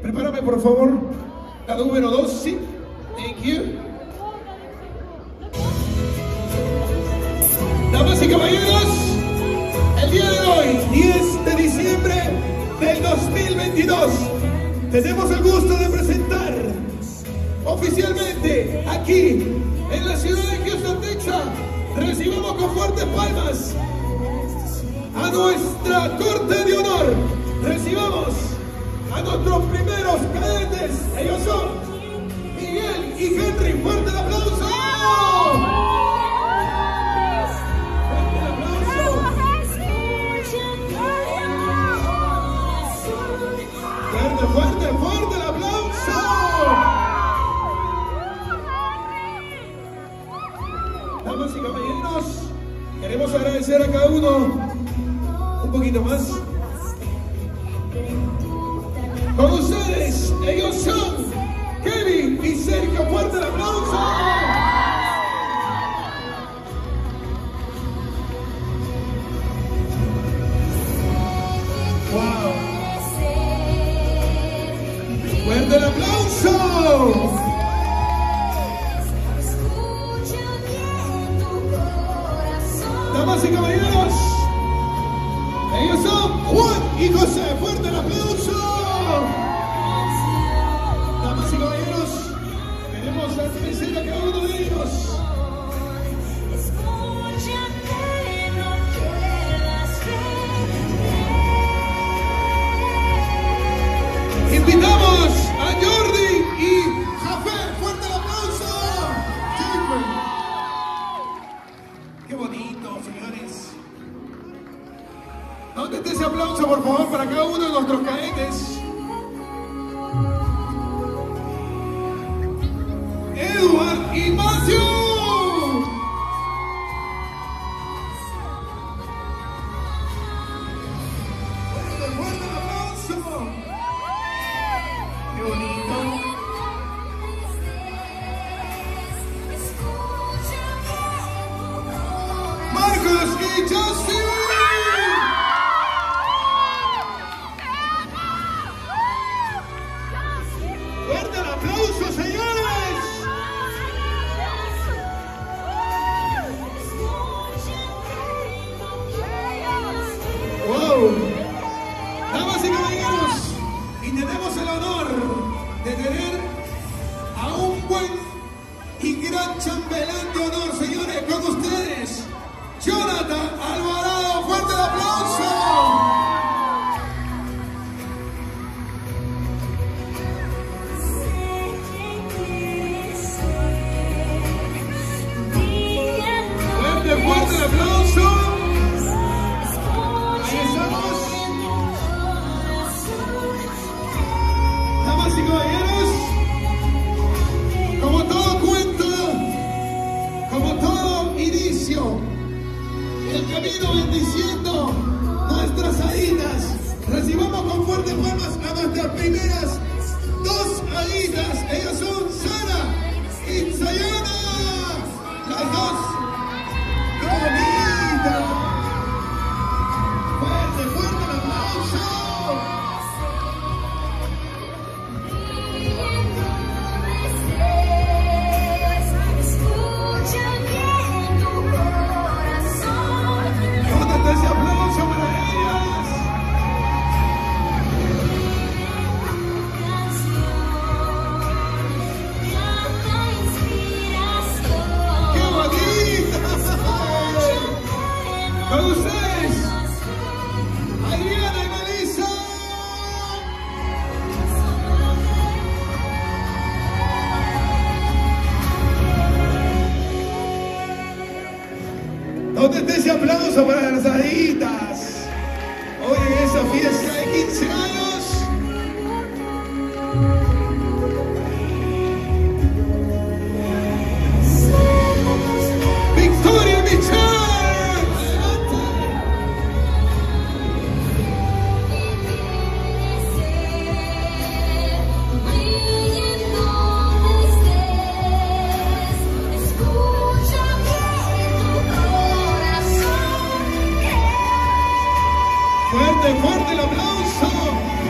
Prepárame, por favor. La número 2, sí. Thank you. Damas y caballeros, el día de hoy, 10 de diciembre del 2022, tenemos el gusto de presentar oficialmente aquí en la ciudad de Houston, Texas. Recibamos con fuertes palmas a nuestra corte de honor. Recibamos a nuestros primeros cadetes. Ellos son Miguel y Henry. ¡Fuerte el aplauso! ¡Fuerte el aplauso! ¡Fuerte, fuerte, fuerte el aplauso! Damas y caballeros, queremos agradecer a cada uno un poquito más. Con ustedes, ellos son Kevin y Sergio. ¡Fuerte el aplauso! ¡Wow! ¡Fuerte el aplauso! Damas y caballeros, ellos son Juan y José. ¡Fuerte el aplauso! Damas y caballeros, queremos agradecer a cada uno de ellos. Invitamos a Jordi y Jafé. ¡Fuerte el aplauso! ¡Qué bonito, señores! ¿Dónde está ese aplauso, por favor, para cada uno de nuestros cadetes? Edward y Matthew. Fuerte el aplauso. Qué bonito. Marcos y Justin. Fuerte el aplauso, señores. Wow. Damas y caballeros, y tenemos el honor de tener a un buen y gran chambelán de honor, señores, con ustedes, Jonathan Alvarado. ¡Fuerte el aplauso! ¡Fuerte el aplauso! Ahí estamos. Damas y caballeros, como todo cuento, como todo inicio, el camino bendiciendo nuestras haditas. Recibamos con fuertes palmas a nuestras primeras dos haditas. Ellas son Sara y Sayana. Las dos. ¡Qué bonita! ¡Fuerte, fuerte el aplauso! ¿Dónde está ese aplauso para ellas? ¡Qué bonita! Con ustedes, Adriana y Melissa. ¿Dónde está ese aplauso para las haditas? Hoy en esa fiesta de 15 años. Victoria Michelle. Fuerte, fuerte el aplauso.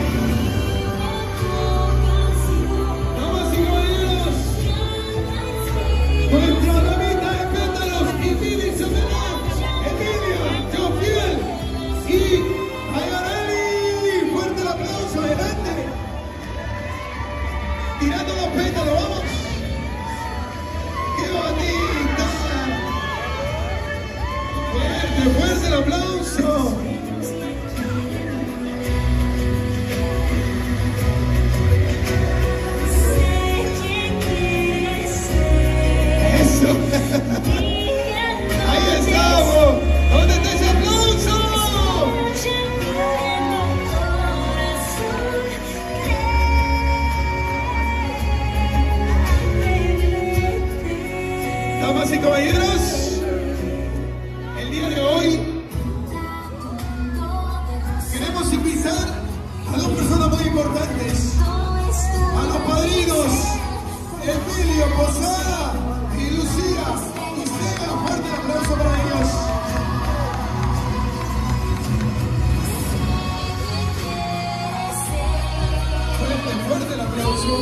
importantes. A los padrinos Emilio Posada y Lucía y Seba, fuerte el aplauso para ellos. Fuerte el aplauso.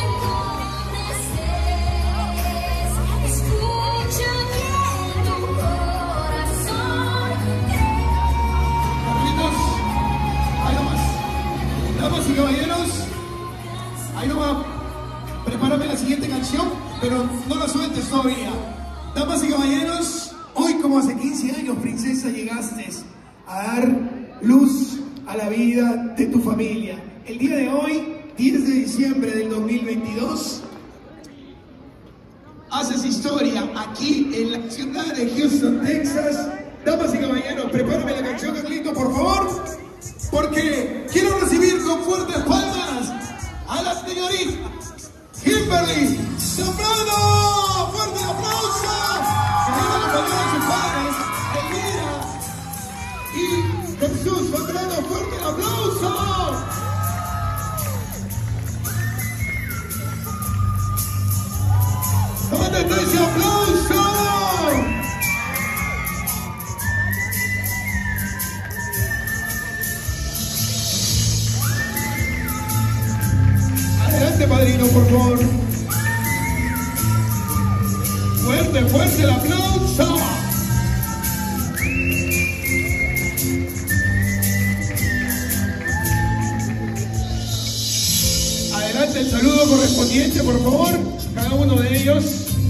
Damas y caballeros, ahí nomás, prepárame la siguiente canción, pero no la sueltes todavía. Damas y caballeros, hoy como hace 15 años, princesa, llegaste a dar luz a la vida de tu familia. El día de hoy, 10 de diciembre del 2022, haces historia aquí en la ciudad de Houston, Texas. Damas y caballeros, prepárame la canción, Carlito, por favor. Porque quiero recibir con fuertes palmas a la señorita Kimberly Zambrano. ¡Fuerte aplauso! Señora, acompañada de sus padres, Elvira y Jesús Zambrano. ¡Fuerte el aplauso! ¿Dónde está ese aplauso? Adelante, padrino, por favor. Fuerte, fuerte el aplauso. Adelante el saludo correspondiente, por favor. Cada uno de ellos.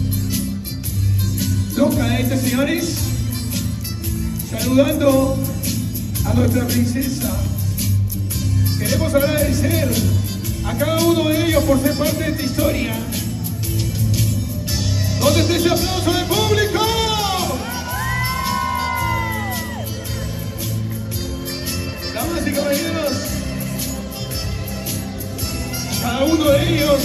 Los cadetes, señores. Saludando a nuestra princesa. Queremos agradecer a cada uno de ellos por ser parte de esta historia. ¿Dónde está ese aplauso del público? Damas y caballeros, cada uno de ellos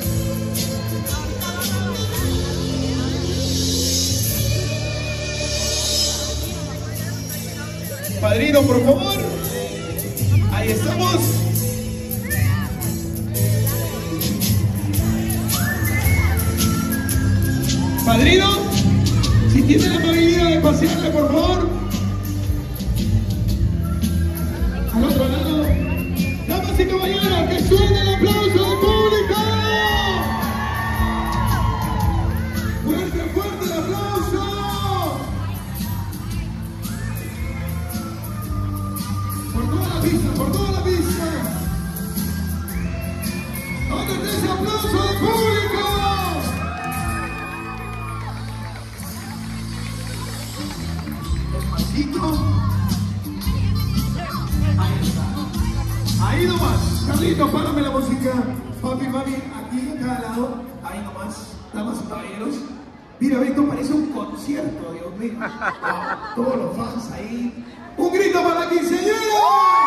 padrino, por favor. Ahí estamos. Padrino, si tiene la amabilidad de pasearle, por favor. Al otro lado. Damas y caballeros, que suene el aplauso del público. Fuerte, fuerte el aplauso. Por toda la pista, por toda la pista. ¿Dónde está ese aplauso del público? Ahí está. Ahí nomás. Carlitos, párame la música. Papi, mami, aquí a cada lado. Ahí nomás. Damas y caballeros. Mira, esto parece un concierto, Dios mío. Todos los fans ahí. ¡Un grito para la quinceañera!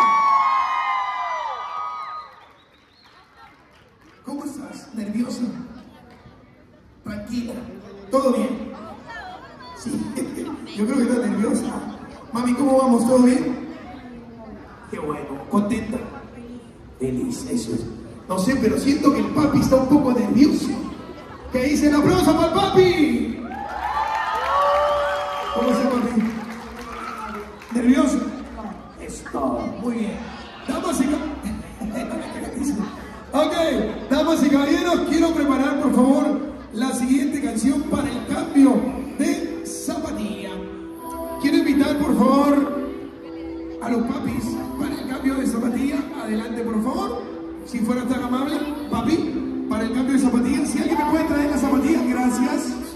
¿Cómo estás? ¿Nerviosa? Tranquila. ¿Todo bien? Sí. Yo creo que estás nerviosa. Mami, ¿cómo vamos? ¿Todo bien? Qué bueno. ¿Contenta? Feliz, eso es. No sé, pero siento que el papi está un poco nervioso. ¿Qué dice? ¡El aplauso para el papi! ¿Cómo está, papi? ¿Nervioso? Esto, muy bien. Damas y caballeros. Ok, damas y caballeros, quiero preparar, por favor, la siguiente canción para el cambio de zapatilla. Quiero invitar, por favor, a los papis para el cambio de zapatilla. Adelante, por favor. Si fuera tan amable, papi, para el cambio de zapatillas. Si alguien me puede traer las zapatillas, gracias.